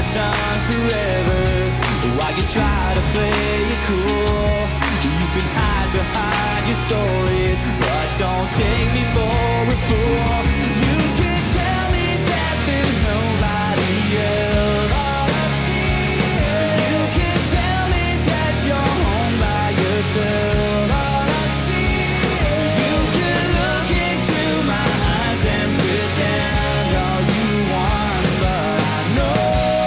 done forever. While you try to play it cool, you can hide behind your stories, but don't take me for a fool. You can tell me that there's nobody else. You can tell me that you're home by yourself. You can look into my eyes and pretend all you want, but I know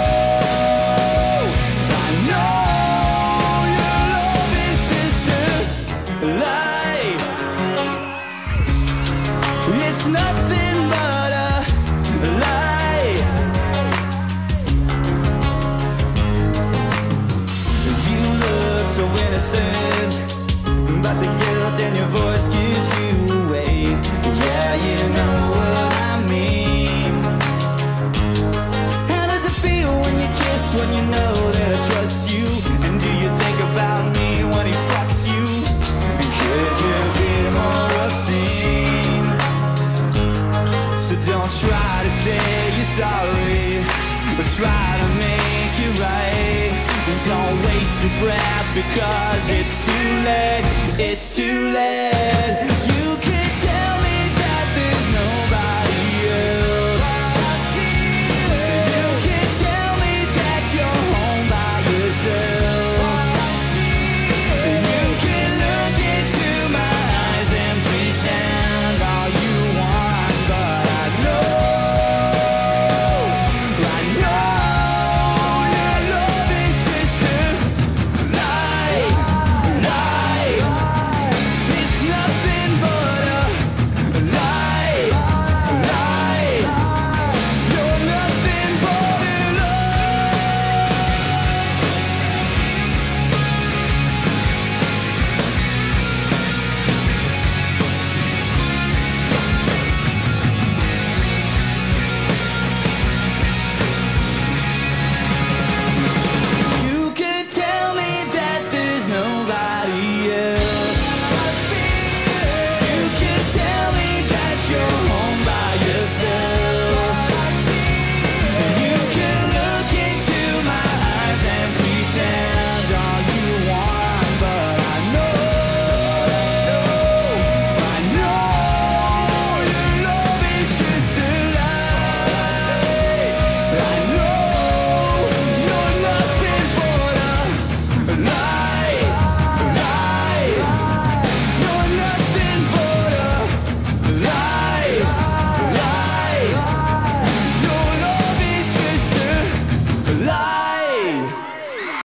your love is just a lie. It's nothing but a lie. You look so innocent, but the guilt in your voice gives you away. Yeah, you know what I mean. How does it feel when you kiss, when you know that I trust you? And do you think about me when he fucks you? Could you be more obscene? So don't try to say you're sorry, but try to make it right. Don't waste your breath, because it's too late. It's too late.